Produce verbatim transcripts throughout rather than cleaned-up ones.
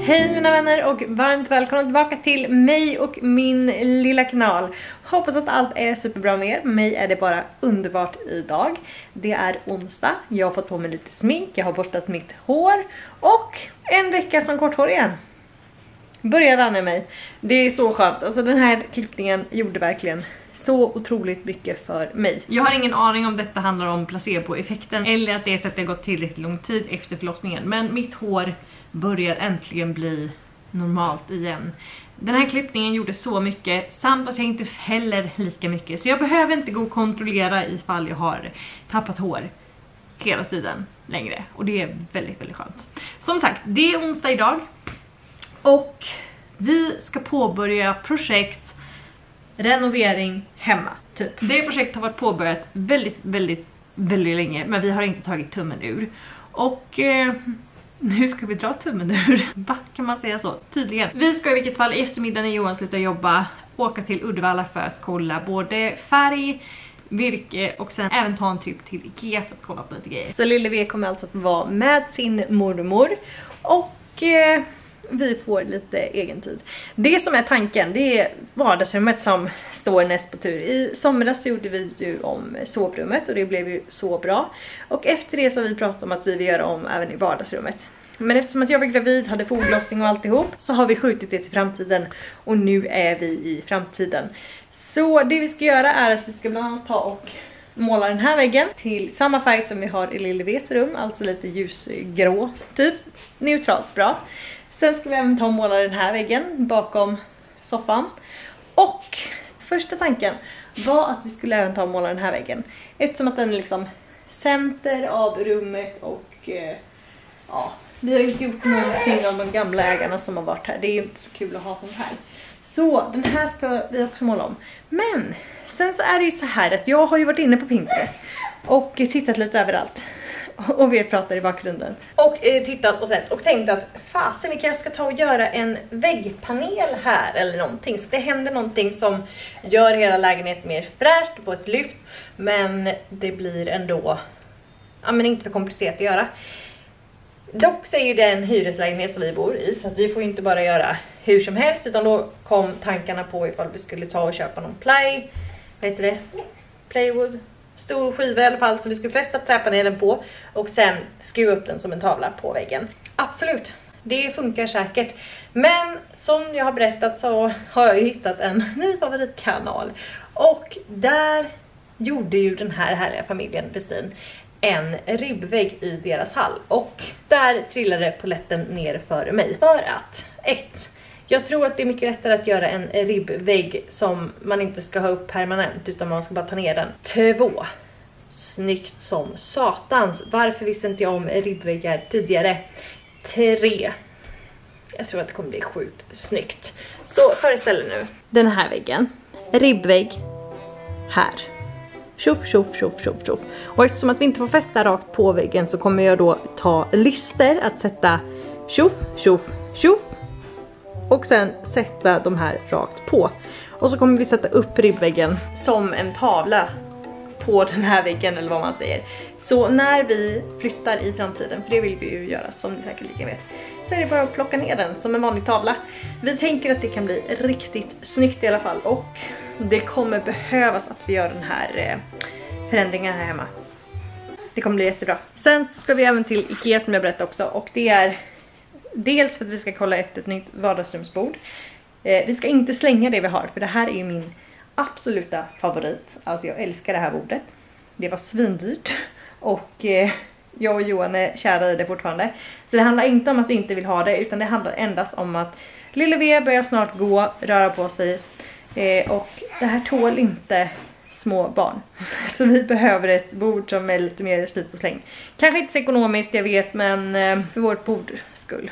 Hej mina vänner och varmt välkomna tillbaka till mig och min lilla kanal. Hoppas att allt är superbra med er. Mig är det bara underbart idag. Det är onsdag, jag har fått på mig lite smink, jag har borstat mitt hår och en vecka som korthår igen. Börjar vänja mig. Det är så skönt, alltså den här klippningen gjorde verkligen så otroligt mycket för mig. Jag har ingen aning om detta handlar om placeboeffekten eller att det är så att det har gått tillräckligt lång tid efter förlossningen. Men mitt hår börjar äntligen bli normalt igen. Den här klippningen gjorde så mycket samt att jag inte fäller lika mycket. Så jag behöver inte gå och kontrollera ifall jag har tappat hår hela tiden längre. Och det är väldigt, väldigt skönt. Som sagt, det är onsdag idag. Och vi ska påbörja projekt renovering hemma. Typ. Det projektet har varit påbörjat väldigt, väldigt, väldigt länge. Men vi har inte tagit tummen ur. Och eh, nu ska vi dra tummen ur. Va, kan man säga så? Tydligen. Vi ska i vilket fall i eftermiddag när Johan slutar jobba åka till Uddevalla för att kolla både färg, virke och sen även ta en tripp till Ikea för att kolla på lite grejer. Så lille V kommer alltså att vara med sin mormor och eh, vi får lite egen tid. Det som är tanken, det är vardagsrummet som står näst på tur. I somras gjorde vi ju om sovrummet och det blev ju så bra. Och efter det så har vi pratat om att vi vill göra om även i vardagsrummet. Men eftersom att jag var gravid, hade foglossning och alltihop, så har vi skjutit det till framtiden. Och nu är vi i framtiden. Så det vi ska göra är att vi ska bland annat ta och måla den här väggen till samma färg som vi har i lille V's rum. Alltså lite ljusgrå, typ neutralt bra. Sen ska vi även ta och måla den här väggen bakom soffan. Och första tanken var att vi skulle även ta och måla den här väggen. Eftersom att den är liksom center av rummet och eh, ja, vi har inte gjort någonting av de gamla ägarna som har varit här. Det är ju inte så kul att ha sånt här. Så den här ska vi också måla om. Men sen så är det ju så här att jag har ju varit inne på Pinterest och tittat lite överallt. Och vi pratar i bakgrunden. Och eh, tittat och sett och tänkt att fasen, vi kanske ska ta och göra en väggpanel här eller någonting. Så det händer någonting som gör hela lägenheten mer fräscht och får ett lyft. Men det blir ändå ja, men inte för komplicerat att göra. Dock så är ju det en hyreslägenhet som vi bor i. Så att vi får inte bara göra hur som helst. Utan då kom tankarna på ifall vi skulle ta och köpa någon play. Vad heter det? Plywood. Stor skiva i alla fall som vi skulle fästa träpanelen på. Och sen skruva upp den som en tavla på väggen. Absolut, det funkar säkert. Men som jag har berättat så har jag ju hittat en ny favoritkanal. Och där gjorde ju den här härliga familjen Westin en ribbvägg i deras hall. Och där trillade polletten ner för mig. För att, ett, jag tror att det är mycket lättare att göra en ribbvägg som man inte ska ha upp permanent utan man ska bara ta ner den. Två, snyggt som satans. Varför visste inte jag om ribbväggar tidigare? Tre, jag tror att det kommer bli sjukt snyggt. Så föreställ er nu den här väggen. Ribbvägg här. Tjoff, tjoff, tjoff, tjoff, tjoff. Och eftersom att vi inte får fästa rakt på väggen så kommer jag då ta lister att sätta tjoff, tjoff, tjoff. Och sen sätta de här rakt på. Och så kommer vi sätta upp ribbväggen som en tavla på den här väggen eller vad man säger. Så när vi flyttar i framtiden, för det vill vi ju göra som ni säkert lika vet, så är det bara att plocka ner den som en vanlig tavla. Vi tänker att det kan bli riktigt snyggt i alla fall. Och det kommer behövas att vi gör den här eh, förändringen här hemma. Det kommer bli jättebra. Sen så ska vi även till Ikea som jag berättade också. Och det är dels för att vi ska kolla efter ett nytt vardagsrumsbord. Eh, vi ska inte slänga det vi har, för det här är min absoluta favorit. Alltså jag älskar det här bordet. Det var svindyrt. Och eh, jag och Johan är kära i det fortfarande. Så det handlar inte om att vi inte vill ha det, utan det handlar endast om att lille V börjar snart gå, röra på sig. Eh, och det här tål inte små barn. Så vi behöver ett bord som är lite mer slit och släng. Kanske inte så ekonomiskt, jag vet, men eh, för vårt bord skull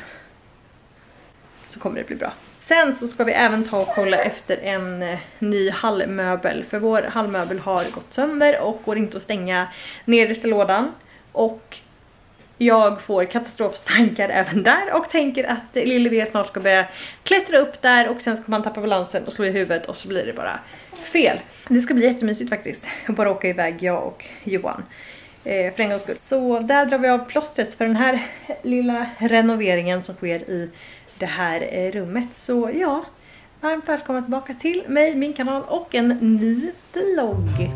så kommer det bli bra. Sen så ska vi även ta och kolla efter en eh, ny hallmöbel. För vår hallmöbel har gått sönder och går inte att stänga nedersta lådan. Och jag får katastroftankar även där och tänker att lille V snart ska börja klättra upp där och sen ska man tappa balansen och slå i huvudet och så blir det bara fel. Det ska bli jättemysigt faktiskt. Bara åka iväg jag och Johan. eh, för en gångs skull. Så där drar vi av plåstret för den här lilla renoveringen som sker i det här eh, rummet. Så ja, varmt välkomna tillbaka till mig, min kanal och en ny vlogg.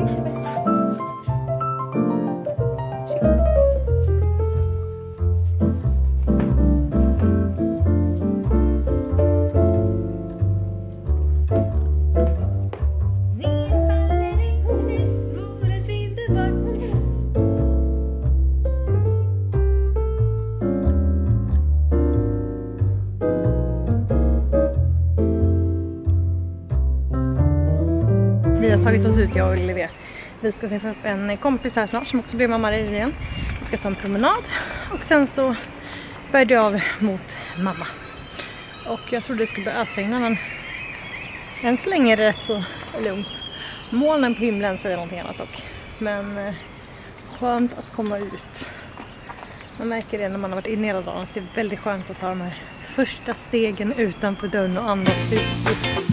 Vi har tagit oss ut, jag och Olivia. Vi ska träffa upp en kompis här snart som också blir mamma igen. Vi ska ta en promenad och sen så börjar det av mot mamma. Och jag trodde det skulle börja ösregna, men än så länge är det rätt så lugnt. Molnen på himlen säger någonting annat dock. Men eh, skönt att komma ut. Man märker det när man har varit inne hela dagen att det är väldigt skönt att ta de här första stegen utanför dörren och andas ut.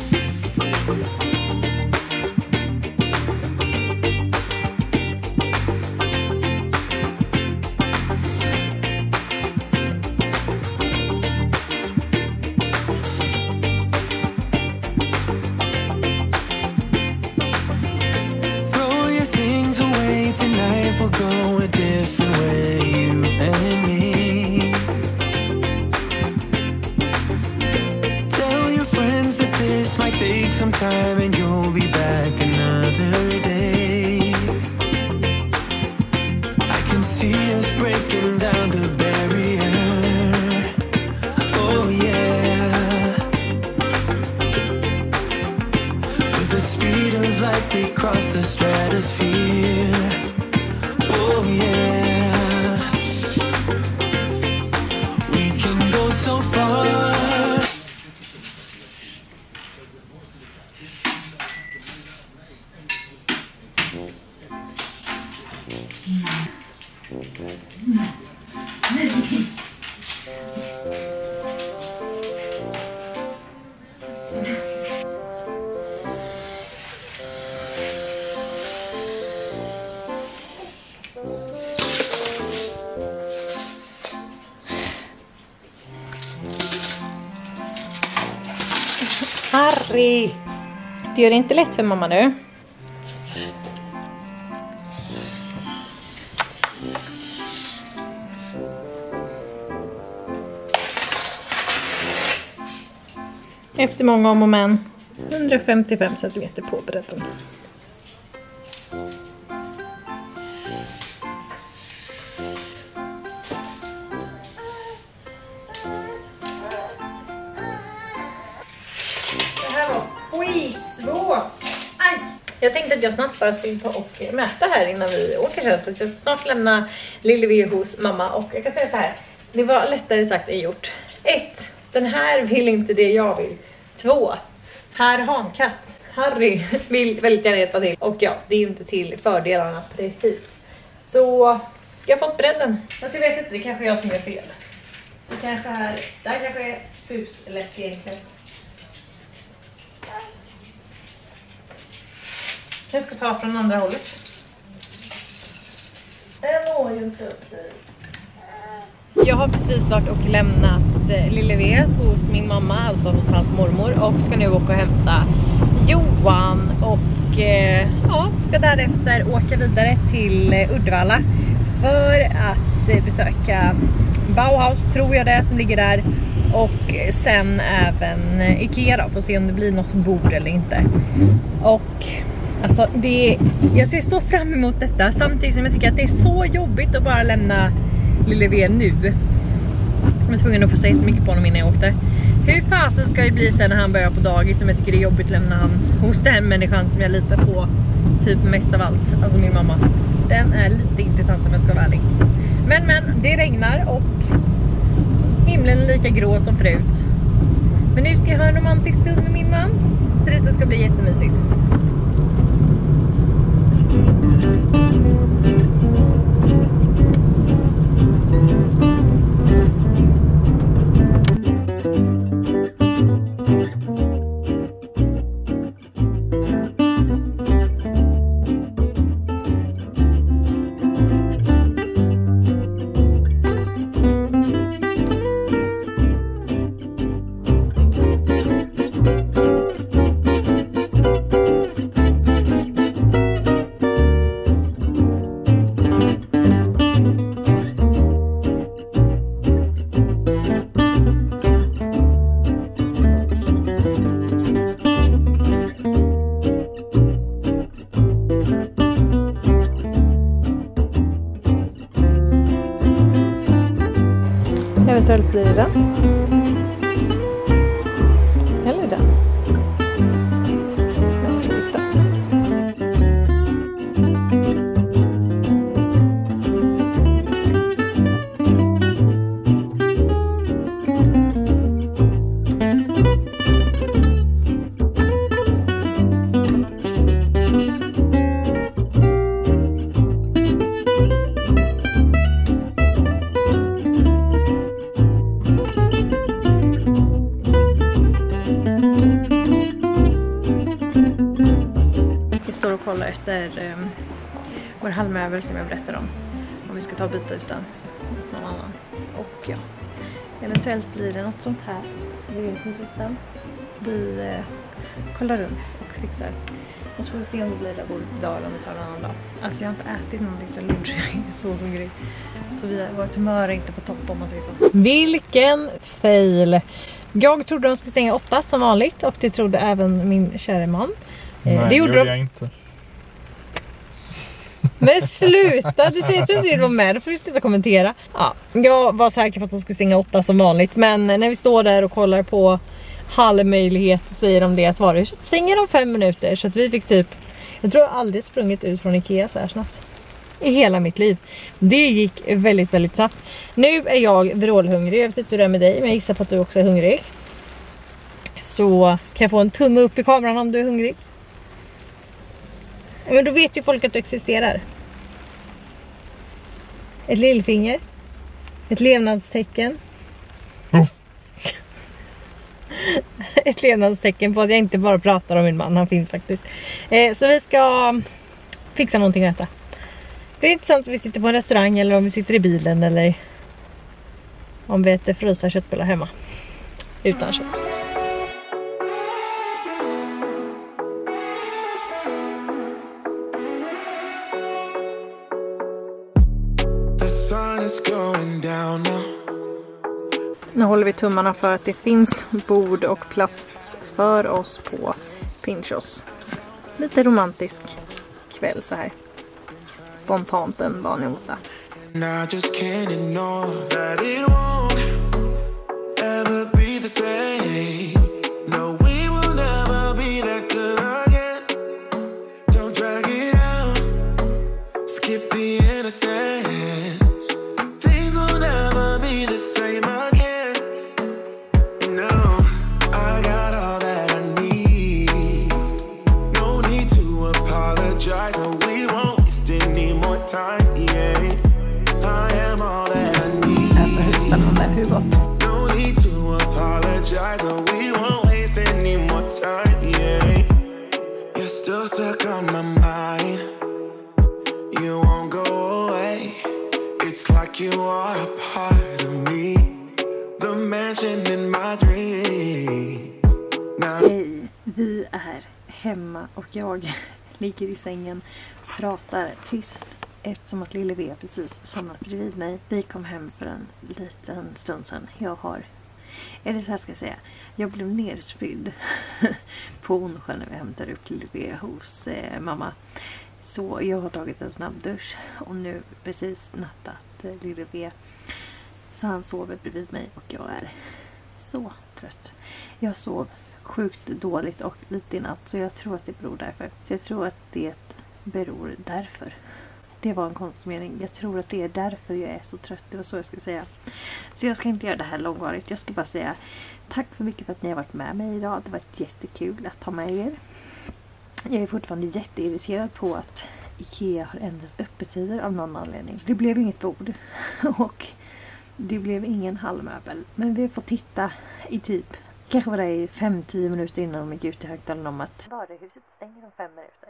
We'll go a different way, you and me. Tell your friends that this might take some time and you'll be back another day. I can see us breaking down the barrier. Oh yeah. With the speed of light we cross the stratosphere. Oh yeah, we can go so far. Harry! Du gör det inte lätt för mamma nu. Efter många om och men. hundrafemtiofem centimeter på bredden. Skitsvårt. Aj. Jag tänkte att jag snabbt bara skulle ta och mäta här innan vi åker sen. För jag ska snart lämna Lille hos mamma. Och jag kan säga så här. Det var lättare sagt än gjort. Ett. Den här vill inte det jag vill. Två. Här har en katt. Harry vill väldigt gärna hjälpa till. Och ja, det är inte till fördelarna precis. Så jag har fått bredden. Alltså jag vet inte, det kanske är jag som gör fel. Det kanske här, det här kanske är fusläsk egentligen. Jag ska ta från andra hållet. Jag når ju inte upp dit. Jag har precis varit och lämnat Lille V hos min mamma, alltså hos hans mormor. Och ska nu åka och hämta Johan. Och eh, ja, ska därefter åka vidare till Uddevalla. För att besöka Bauhaus, tror jag det, som ligger där. Och sen även Ikea då, för att se om det blir något bord eller inte. Och alltså det, jag ser så fram emot detta, samtidigt som jag tycker att det är så jobbigt att bara lämna Lille V nu. Jag var tvungen att få säga mycket på honom innan jag åkte. Hur fasen ska det bli sen när han börjar på dagis, som jag tycker det är jobbigt att lämna han hos den människan som jag litar på typ mest av allt, alltså min mamma. Den är lite intressant om jag ska vara ärlig. Men men, det regnar och himlen är lika grå som förut. Men nu ska jag ha en romantisk stund med min man, så det ska bli jättemysigt. Blir det den? Eller den? Men sluta. Och kolla efter um, vår halvmöbel som jag berättade om. Om vi ska ta och byta ut den mot någon annan. Och ja, eventuellt blir det något sånt här. Vi vet inte utan. Vi uh, kollar runt och fixar. Och så får vi se om det blir det idag eller om vi tar en annan dag. Alltså jag har inte ätit någonting så lunch, jag är så hungrig. Så vi, vårt humör är inte på topp om man säger så. Vilken fail! Jag trodde de skulle stänga åtta som vanligt och det trodde även min kära man. Nej, det gjorde de... jag inte. Men sluta, du säger att du vill vara med, då får du sluta kommentera. Ja, jag var säker på att de skulle stänga åtta som vanligt. Men när vi står där och kollar på halvmöjlighet så säger de det att varuhuset stänger om fem minuter. Så att vi fick typ, jag tror jag aldrig sprungit ut från Ikea så här snabbt i hela mitt liv. Det gick väldigt, väldigt snabbt. Nu är jag vrålhungrig, jag vet inte hur det är med dig, men jag gissar på att du också är hungrig. Så kan jag få en tumme upp i kameran om du är hungrig? Men då vet ju folk att du existerar. Ett lillfinger. Ett levnadstecken. Mm. Ett levnadstecken på att jag inte bara pratar om min man. Han finns faktiskt. Eh, så vi ska fixa någonting att äta. Det är intressant om vi sitter på en restaurang eller om vi sitter i bilen eller om vi äter frysta köttbullar hemma. Utan kött. Nu håller vi tummarna för att det finns bord och plats för oss på Pinchos. Lite romantisk kväll så här. Spontant en vanlig onsdag. Hej, vi är hemma och jag ligger i sängen, pratar tyst eftersom att Lille V precis somnat bredvid mig. Vi kom hem för en liten stund sedan. Jag har, eller så här ska jag säga, jag blev nerspydd på onsdag när vi hämtade upp Lille V hos eh, mamma. Så jag har tagit en snabb dusch och nu precis nattat eh, Lille V. Så han sover bredvid mig och jag är så trött. Jag sov sjukt dåligt och lite i natt så jag tror att det beror därför. Så jag tror att det beror därför. Det var en konstig mening. Jag tror att det är därför jag är så trött. Det var så jag skulle säga. Så jag ska inte göra det här långvarigt. Jag ska bara säga tack så mycket för att ni har varit med mig idag. Det var jättekul att ha med er. Jag är fortfarande jätteirriterad på att Ikea har ändrat öppettider av någon anledning. Så det blev inget bord. Och det blev ingen halvmöbel. Men vi får titta i typ, kanske var det i fem till tio minuter innan de gick ut i högtalaren om att varuhuset stänger om fem minuter.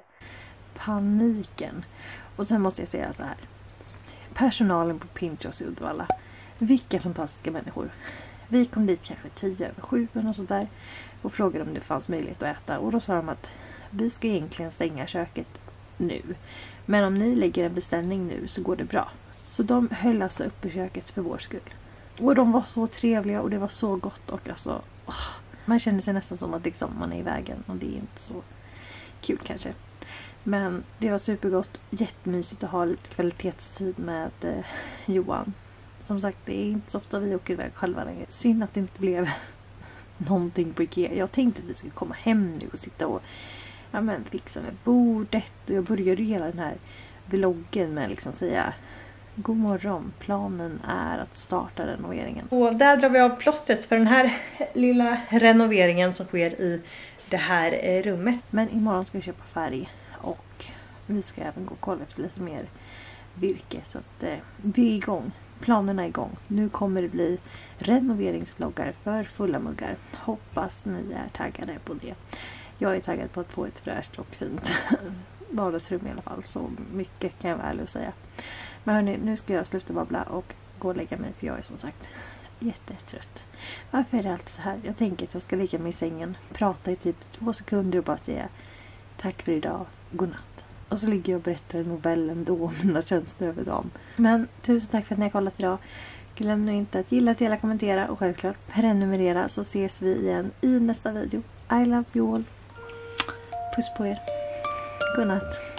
Paniken. Och sen måste jag säga så här. Personalen på Pinchos i Uddevalla. Vilka fantastiska människor. Vi kom dit kanske tio över sju eller något sånt där. Och frågade om det fanns möjlighet att äta. Och då sa de att vi ska egentligen stänga köket nu. Men om ni lägger en beställning nu så går det bra. Så de höll alltså uppe köket för vår skull. Och de var så trevliga och det var så gott. Och alltså, åh, man känner sig nästan som att liksom, man är i vägen. Och det är inte så kul kanske. Men det var supergott. Jättemysigt att ha lite kvalitetstid med eh, Johan. som sagt, det är inte så ofta vi åker iväg själva längre. Synd att det inte blev någonting på Ikea. Jag tänkte att vi skulle komma hem nu och sitta och ja, men, fixa med bordet. Och jag började ju hela den här vloggen med liksom säga god morgon, planen är att starta renoveringen. Och där drar vi av plåstret för den här lilla renoveringen som sker i det här rummet. Men imorgon ska vi köpa färg och vi ska även gå och kolla efter lite mer virke. Så att eh, vi är igång. Planerna är igång. Nu kommer det bli renoveringsloggar för fulla muggar. Hoppas ni är taggade på det. Jag är taggad på att få ett fräscht och fint vardagsrum i alla fall. Så mycket kan jag väl ärligt säga. Men hörni, nu ska jag sluta babbla och gå och lägga mig. För jag är som sagt jättetrött. Varför är det alltid så här? Jag tänker att jag ska ligga mig i sängen. Prata i typ två sekunder och bara säga tack för idag. Godnatt. Och så ligger jag och berättar en novell ändå om mina tjänster över dagen. Men tusen tack för att ni har kollat idag. Glöm nu inte att gilla, dela, kommentera och självklart prenumerera. Så ses vi igen i nästa video. I love you all. Puss på er. Godnatt.